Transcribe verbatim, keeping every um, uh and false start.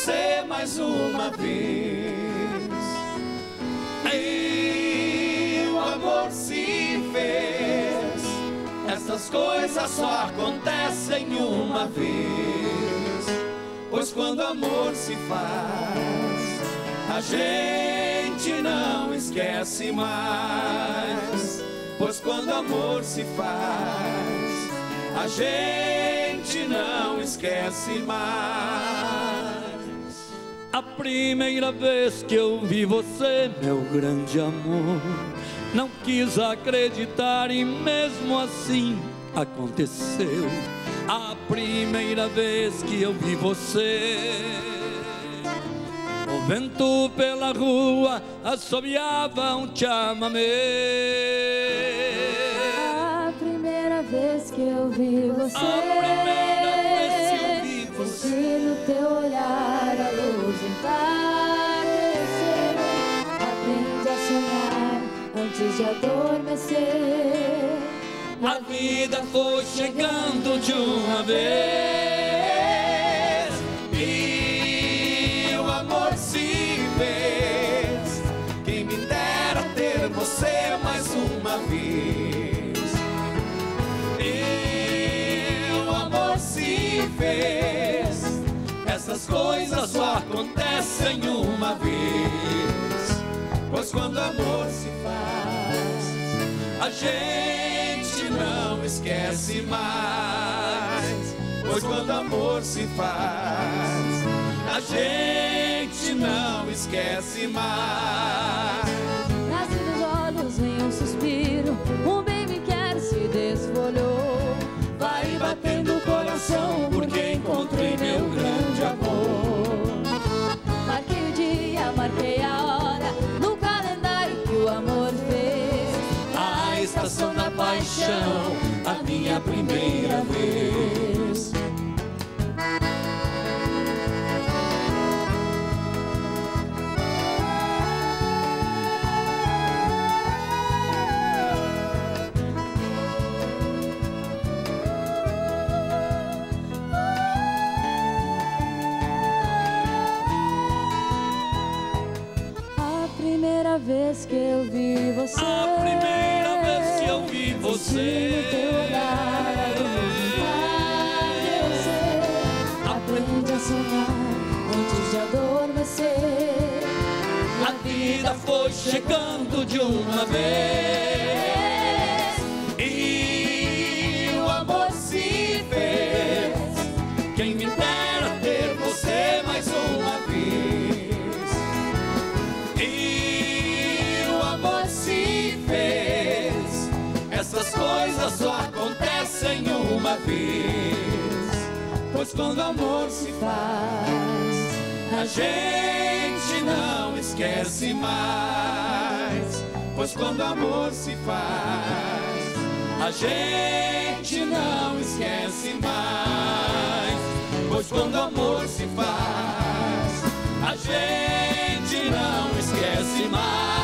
você mais uma vez. E o amor se fez. Essas coisas só acontecem uma vez. Pois quando amor se faz, a gente não esquece mais. Pois quando amor se faz, a gente não esquece mais. A primeira vez que eu vi você, meu grande amor, não quis acreditar e mesmo assim aconteceu. A primeira vez que eu vi você, o vento pela rua assobiava um chamamé. A primeira vez que eu vi você, A primeira vez que eu vi você, senti no teu olhar a luz entardecer. Aprende a sonhar antes de adormecer. a vida foi chegando de uma vez. E o amor se fez. Quem me dera ter você mais uma vez. E o amor se fez. Essas coisas só acontecem uma vez. Pois quando amor se faz, a gente não esquece mais. Pois quando amor se faz, a gente não esquece mais. Nasce dos olhos vem um suspiro, um bem me quer se desfolhou. Vai batendo o coração porque encontrei meu grande amor. Marquei o dia, marquei a hora no calendário que o amor fez. A estação da paixão, a minha primeira vez. A primeira vez que eu vi você, A primeira vez que eu vi senti você, no teu olhar a luz entardecer. Aprende a sonhar antes de adormecer. a vida foi chegando de uma vez. E o amor se fez. Quem me dera ter você mais uma vez. E o amor se fez. Essas coisas só acontecem uma vez. Pois quando amor se faz, a gente não esquece mais. Pois quando amor se faz, a gente não esquece mais. Pois quando amor se faz, a gente não esquece mais.